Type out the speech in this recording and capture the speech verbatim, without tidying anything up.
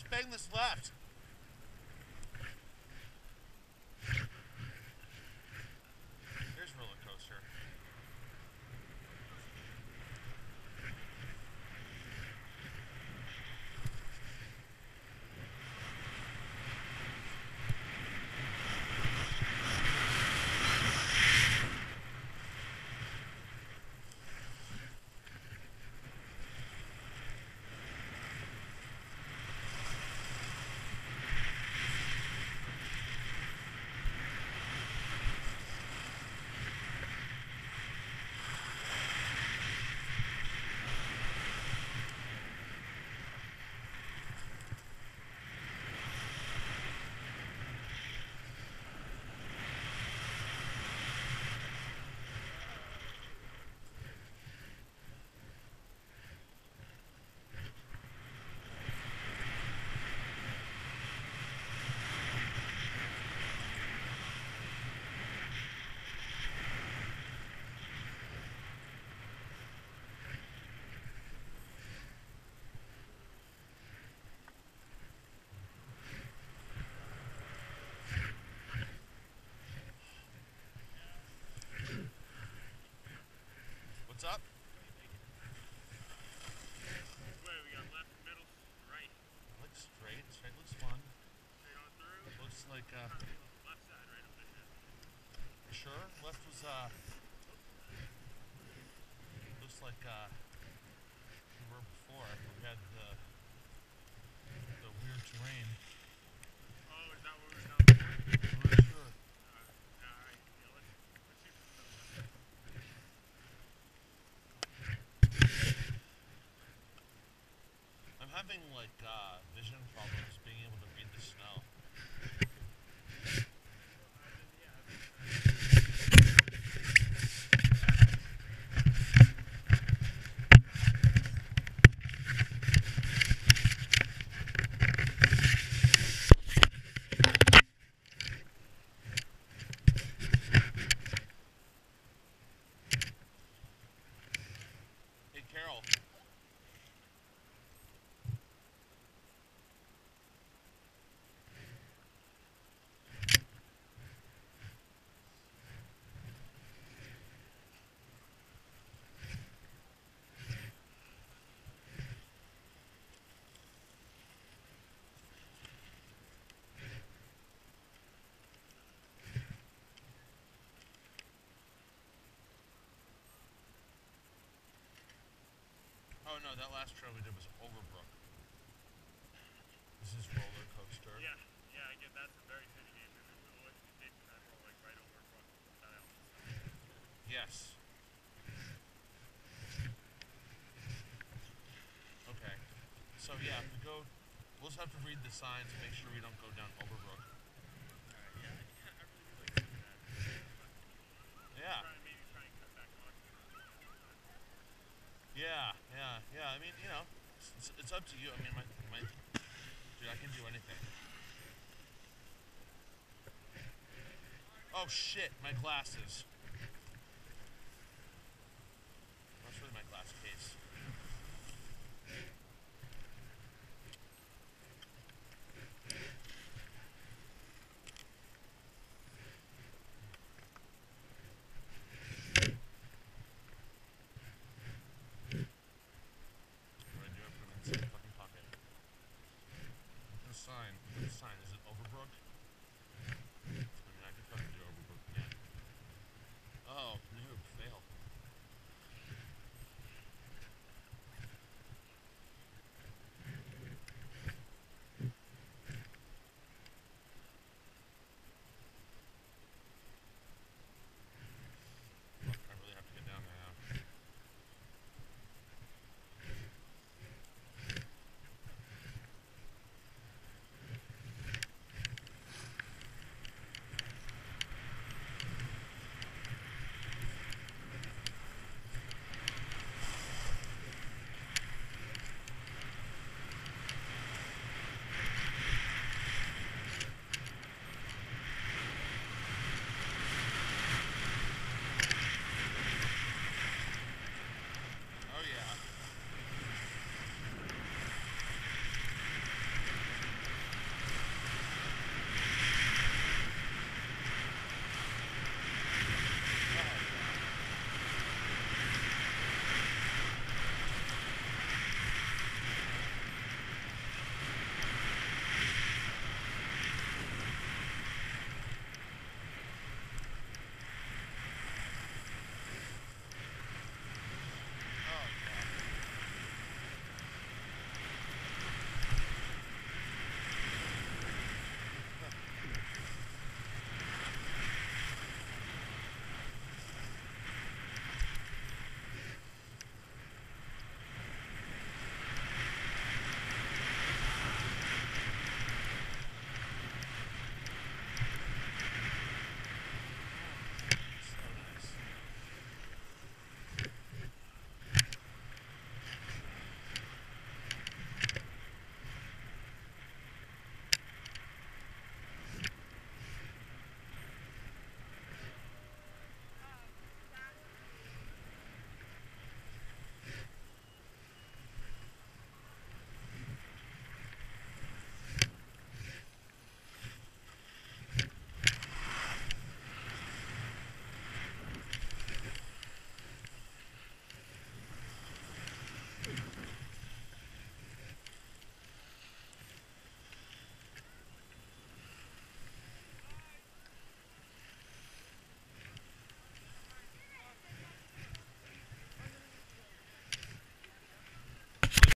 let's bang this left. Here's roller coaster. What's up? Wait, we got left, middle, right. Looks straight. Straight looks fun. Straight on through. Looks like, uh... Left side, right up there. Sure? Left was, uh... Looks like, uh... we were before. We had the... the weird terrain. Oh, is that what we're doing before? I'm not sure. Uh, alright, yeah, let's, let's shoot for the middle. I'm having, like, uh, vision problems being able to read the snow. Hey, Carol. Oh no, that last trail we did was Overbrook. This is roller coaster. Yeah, yeah, I get that's a very thin game. And then what you did kind of roll like right over across that out. Yes. Okay. So yeah, if we go, we'll just have to read the signs and make sure we don't go down Overbrook. Alright, yeah, yeah, I really do like doing that. Yeah. Try and maybe try and cut back on. Yeah, yeah, yeah. I mean, you know, it's, it's up to you. I mean, my, my, dude, I can do anything. Oh shit, my glasses. That's really my